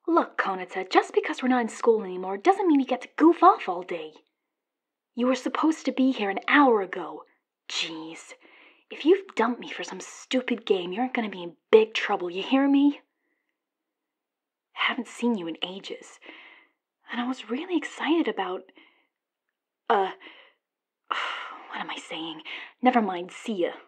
Look, Konata, just because we're not in school anymore doesn't mean we get to goof off all day. You were supposed to be here an hour ago. Jeez. If you've dumped me for some stupid game, you're gonna be in big trouble, you hear me? Haven't seen you in ages. And I was really excited about... what am I saying? Never mind, see ya.